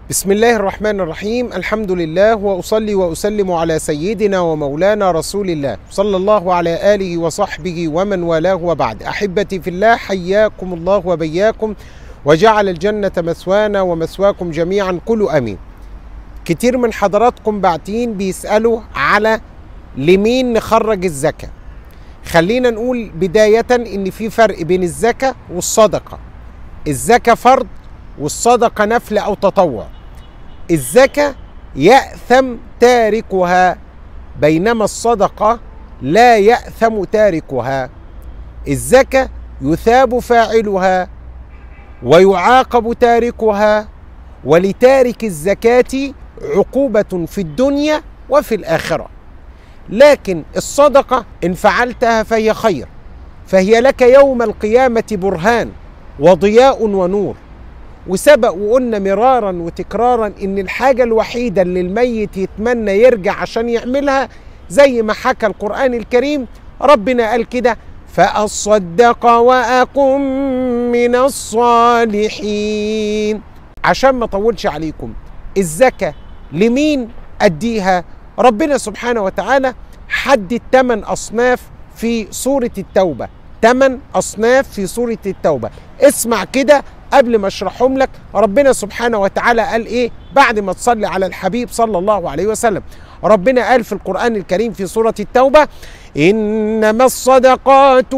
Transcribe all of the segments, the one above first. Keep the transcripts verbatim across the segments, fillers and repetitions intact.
بسم الله الرحمن الرحيم. الحمد لله، وأصلي وأسلم على سيدنا ومولانا رسول الله صلى الله على آله وصحبه ومن والاه، وبعد. أحبتي في الله، حياكم الله وبياكم، وجعل الجنة مثوانا ومثواكم جميعا، قولوا آمين. كتير من حضراتكم باعتين بيسألوا على لمين نخرج الزكاة. خلينا نقول بداية إن في فرق بين الزكاة والصدقة. الزكاة فرض والصدقة نفل أو تطوع. الزكاة يأثم تاركها، بينما الصدقة لا يأثم تاركها. الزكاة يثاب فاعلها ويعاقب تاركها، ولتارك الزكاة عقوبة في الدنيا وفي الآخرة. لكن الصدقة إن فعلتها فهي خير، فهي لك يوم القيامة برهان وضياء ونور. وسبق وقلنا مرارا وتكرارا ان الحاجة الوحيدة اللي الميت يتمنى يرجع عشان يعملها، زي ما حكى القرآن الكريم، ربنا قال كده: فأصدق وأكن من الصالحين. عشان ما اطولش عليكم، الزكاة لمين أديها؟ ربنا سبحانه وتعالى حدد ثمان أصناف في سورة التوبة. ثمان أصناف في سورة التوبة. اسمع كده قبل ما اشرحهم لك. ربنا سبحانه وتعالى قال ايه بعد ما تصلي على الحبيب صلى الله عليه وسلم؟ ربنا قال في القرآن الكريم في سورة التوبة: إنما الصدقات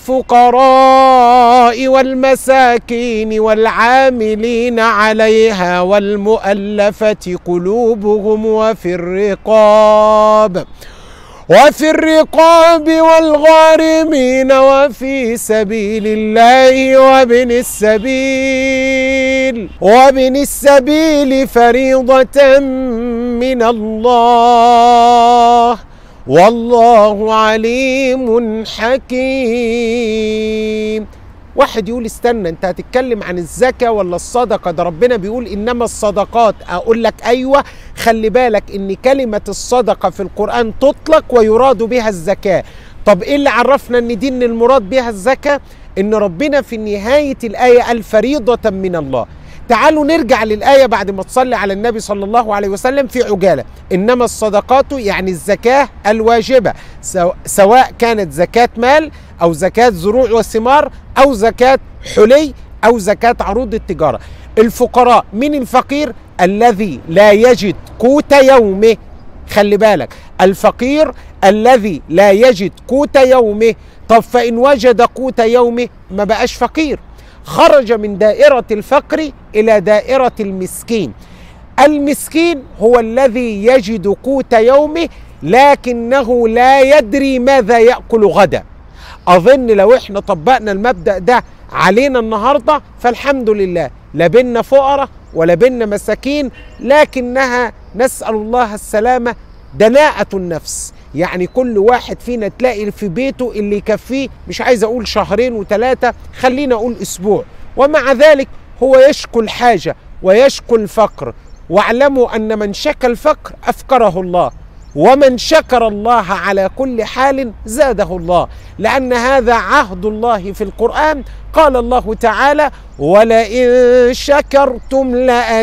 للفقراء والمساكين والعاملين عليها والمؤلفة قلوبهم وفي الرقاب وفي الرقاب والغارمين وفي سبيل الله وابن السبيل وابن السبيل فريضة من الله والله عليم حكيم. واحد يقول: استنى، انت هتتكلم عن الزكاة ولا الصدقة؟ ده ربنا بيقول إنما الصدقات. أقول لك أيوة، خلي بالك إن كلمة الصدقة في القرآن تطلق ويراد بها الزكاة. طب إيه اللي عرفنا إن دي إن المراد بها الزكاة؟ إن ربنا في نهاية الآية قال فريضة من الله. تعالوا نرجع للآية بعد ما تصلي على النبي صلى الله عليه وسلم في عجالة. إنما الصدقات يعني الزكاة الواجبة، سواء كانت زكاة مال أو زكاة زروع وثمار أو زكاة حلي أو زكاة عروض التجارة. الفقراء، من الفقير؟ الذي لا يجد قوت يومه. خلي بالك، الفقير الذي لا يجد قوت يومه. طب فإن وجد قوت يومه ما بقاش فقير، خرج من دائرة الفقر إلى دائرة المسكين. المسكين هو الذي يجد قوت يومه لكنه لا يدري ماذا يأكل غدا. أظن لو احنا طبقنا المبدأ ده علينا النهاردة فالحمد لله، لا بينا فقراء ولا بينا مساكين، لكنها نسأل الله السلامة دناءة النفس. يعني كل واحد فينا تلاقي في بيته اللي يكفيه، مش عايز أقول شهرين وثلاثة، خلينا أقول أسبوع، ومع ذلك هو يشكو الحاجة ويشكو الفقر. واعلموا أن من شكى الفقر أفقره الله، ومن شكر الله على كل حال زاده الله، لأن هذا عهد الله في القرآن. قال الله تعالى: ولئن شكرتم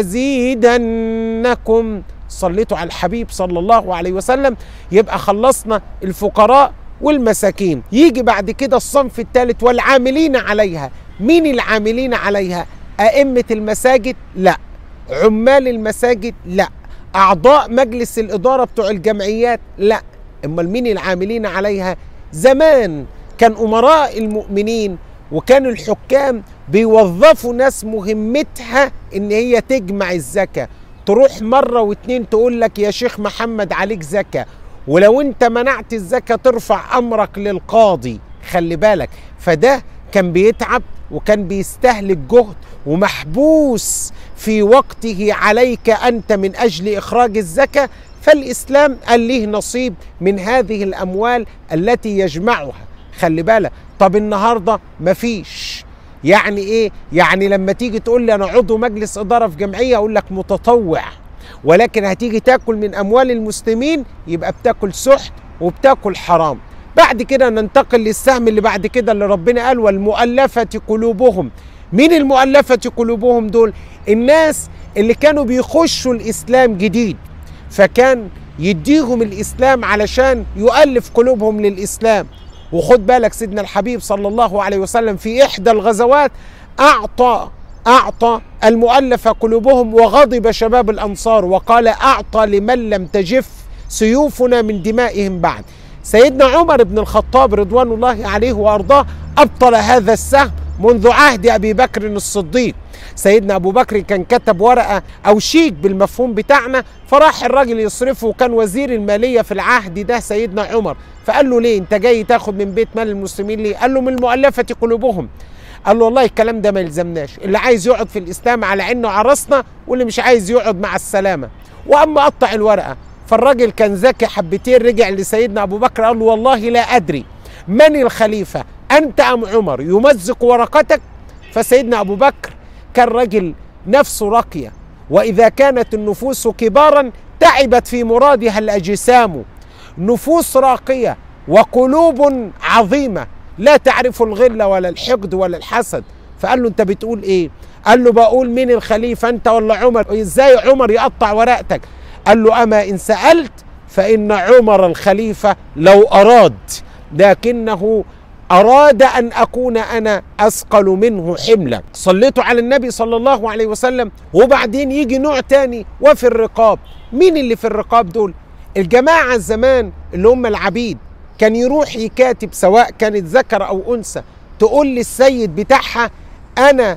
لأزيدنكم. صليتوا على الحبيب صلى الله عليه وسلم. يبقى خلصنا الفقراء والمساكين. يجي بعد كده الصنف الثالث: والعاملين عليها. مين العاملين عليها؟ أئمة المساجد؟ لا. عمال المساجد؟ لا. أعضاء مجلس الإدارة بتوع الجمعيات؟ لا. أمال مين العاملين عليها؟ زمان كان أمراء المؤمنين وكانوا الحكام بيوظفوا ناس مهمتها إن هي تجمع الزكاة. تروح مرة واتنين تقول لك: يا شيخ محمد عليك زكاة، ولو انت منعت الزكاة ترفع أمرك للقاضي. خلي بالك، فده كان بيتعب وكان بيستهلك جهد ومحبوس في وقته عليك أنت من أجل إخراج الزكاة. فالإسلام قال ليه نصيب من هذه الأموال التي يجمعها. خلي بالك. طب النهاردة مفيش. يعني إيه؟ يعني لما تيجي تقول لي أنا عضو مجلس إدارة في جمعية، أقول لك متطوع، ولكن هتيجي تاكل من أموال المسلمين يبقى بتاكل سحت وبتاكل حرام. بعد كده ننتقل للسهم اللي بعد كده اللي ربنا قال: والمؤلفة قلوبهم. مين المؤلفة قلوبهم دول؟ الناس اللي كانوا بيخشوا الإسلام جديد، فكان يديهم الإسلام علشان يؤلف قلوبهم للإسلام. وخد بالك سيدنا الحبيب صلى الله عليه وسلم في إحدى الغزوات أعطى أعطى المؤلف قلوبهم وغضب شباب الأنصار وقال: أعطى لمن لم تجف سيوفنا من دمائهم بعد. سيدنا عمر بن الخطاب رضوان الله عليه وأرضاه أبطل هذا السهم منذ عهد أبي بكر الصديق. سيدنا أبو بكر كان كتب ورقة أو شيك بالمفهوم بتاعنا، فراح الراجل يصرفه، وكان وزير المالية في العهد ده سيدنا عمر، فقال له: ليه أنت جاي تاخد من بيت مال المسلمين ليه؟ قال له: من المؤلفة قلوبهم. قال له: والله الكلام ده ما يلزمناش، اللي عايز يقعد في الإسلام على عينه وعرسنا، واللي مش عايز يقعد مع السلامة. وأما قطع الورقة، فالراجل كان ذكي حبتين، رجع لسيدنا أبو بكر قال له: والله لا أدري من الخليفة، أنت أم عمر يمزق ورقتك؟ فسيدنا أبو بكر كان رجل نفسه راقية، وإذا كانت النفوس كبارا تعبت في مرادها الأجسام. نفوس راقية وقلوب عظيمة لا تعرف الغل ولا الحقد ولا الحسد. فقال له: أنت بتقول إيه؟ قال له: بقول مين الخليفة، أنت ولا عمر؟ إزاي عمر يقطع ورقتك؟ قال له: أما إن سألت فإن عمر الخليفة لو أراد، لكنه أراد أن أكون أنا أثقل منه حملا. صليتوا على النبي صلى الله عليه وسلم. وبعدين يجي نوع تاني، وفي الرقاب. مين اللي في الرقاب دول؟ الجماعة الزمان اللي هم العبيد، كان يروح يكاتب سواء كانت ذكر أو أنثى، تقول للسيد بتاعها: أنا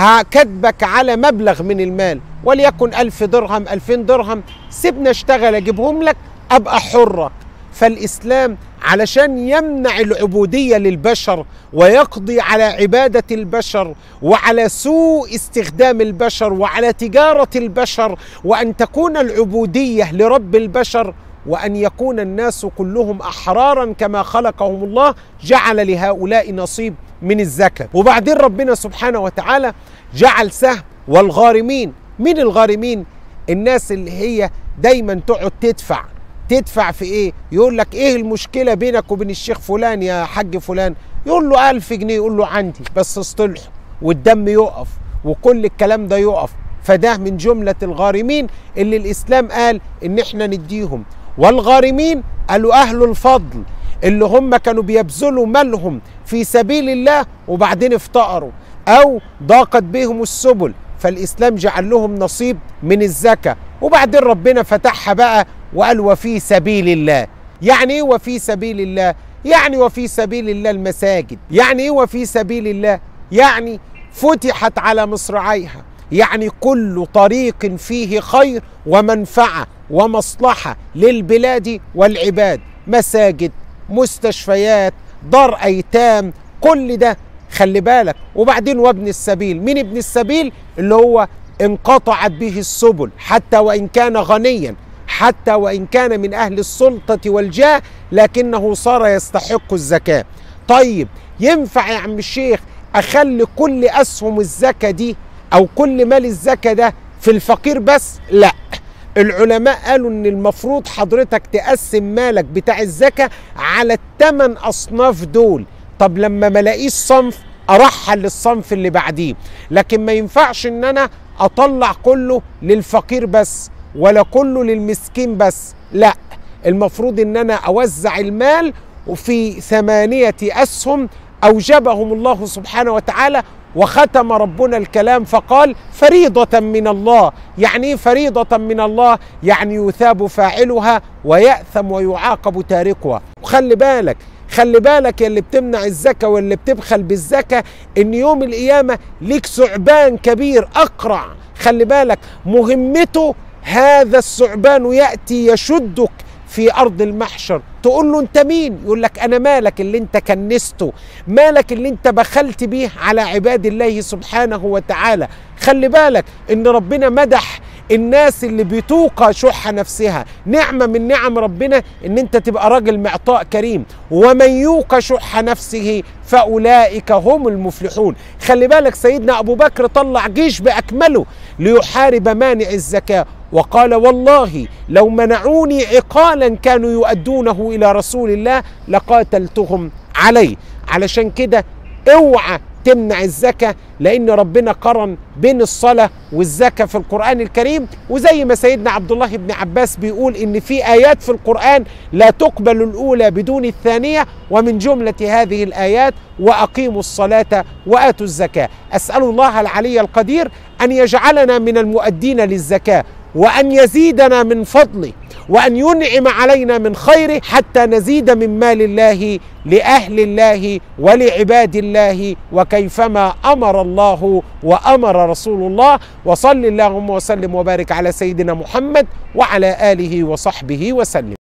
هكتبك على مبلغ من المال، وليكن ألف درهم ألفين درهم، سيبنا اشتغل أجيبهم لك أبقى حرة. فالإسلام علشان يمنع العبودية للبشر ويقضي على عبادة البشر وعلى سوء استخدام البشر وعلى تجارة البشر، وأن تكون العبودية لرب البشر، وأن يكون الناس كلهم أحرارا كما خلقهم الله، جعل لهؤلاء نصيب من الزكاة. وبعدين ربنا سبحانه وتعالى جعل سهم والغارمين. من الغارمين؟ الناس اللي هي دايما تقعد تدفع تدفع في ايه؟ يقول لك: ايه المشكلة بينك وبين الشيخ فلان يا حاج فلان؟ يقول له ألف جنيه، يقول له عندي، بس اصطلحوا، والدم يقف وكل الكلام ده يقف. فده من جملة الغارمين اللي الإسلام قال إن احنا نديهم. والغارمين قالوا أهل الفضل، اللي هم كانوا بيبذلوا مالهم في سبيل الله وبعدين افتقروا أو ضاقت بهم السبل، فالإسلام جعل لهم نصيب من الزكاة. وبعدين ربنا فتحها بقى وقال: وفي سبيل الله. يعني ايه وفي سبيل الله؟ يعني وفي سبيل الله المساجد. يعني ايه وفي سبيل الله؟ يعني فتحت على مصراعيها، يعني كل طريق فيه خير ومنفعة ومصلحة للبلاد والعباد، مساجد، مستشفيات، دار أيتام، كل ده خلي بالك. وبعدين وابن السبيل. مين ابن السبيل؟ اللي هو انقطعت به السبل، حتى وإن كان غنيا، حتى وإن كان من أهل السلطة والجاه، لكنه صار يستحق الزكاة. طيب ينفع يا عم الشيخ أخلي كل أسهم الزكاة دي أو كل مال الزكاة ده في الفقير بس؟ لا، العلماء قالوا إن المفروض حضرتك تقسم مالك بتاع الزكاة على الثمان أصناف دول. طب لما ما الاقيش صنف أرحل للصنف اللي بعديه، لكن ما ينفعش إن أنا أطلع كله للفقير بس ولا كله للمسكين بس، لا، المفروض ان انا اوزع المال في ثمانية اسهم اوجبهم الله سبحانه وتعالى. وختم ربنا الكلام فقال: فريضة من الله. يعني ايه فريضة من الله؟ يعني يثاب فاعلها ويأثم ويعاقب تاركها. وخلي بالك خلي بالك يا اللي بتمنع الزكاة واللي بتبخل بالزكاة، ان يوم القيامة ليك ثعبان كبير اقرع، خلي بالك مهمته هذا الثعبان يأتي يشدك في أرض المحشر. تقول له: أنت مين؟ يقول لك: أنا مالك اللي أنت كنسته، مالك اللي أنت بخلت بيه على عباد الله سبحانه وتعالى. خلي بالك إن ربنا مدح الناس اللي بتوقى شح نفسها. نعمة من نعم ربنا إن أنت تبقى راجل معطاء كريم. ومن يوق شح نفسه فأولئك هم المفلحون. خلي بالك سيدنا أبو بكر طلع جيش بأكمله ليحارب مانع الزكاة، وقال: والله لو منعوني عقالا كانوا يؤدونه إلى رسول الله لقاتلتهم عليه. علشان كده اوعى تمنع الزكاة، لأن ربنا قرن بين الصلاة والزكاة في القرآن الكريم. وزي ما سيدنا عبد الله بن عباس بيقول إن في آيات في القرآن لا تقبل الأولى بدون الثانية، ومن جملة هذه الآيات وأقيموا الصلاة وآتوا الزكاة. أسأل الله العلي القدير أن يجعلنا من المؤدين للزكاة، وأن يزيدنا من فضله، وأن ينعم علينا من خيره، حتى نزيد من مال الله لأهل الله ولعباد الله، وكيفما أمر الله وأمر رسول الله. وصل اللهم وسلم وبارك على سيدنا محمد وعلى آله وصحبه وسلم.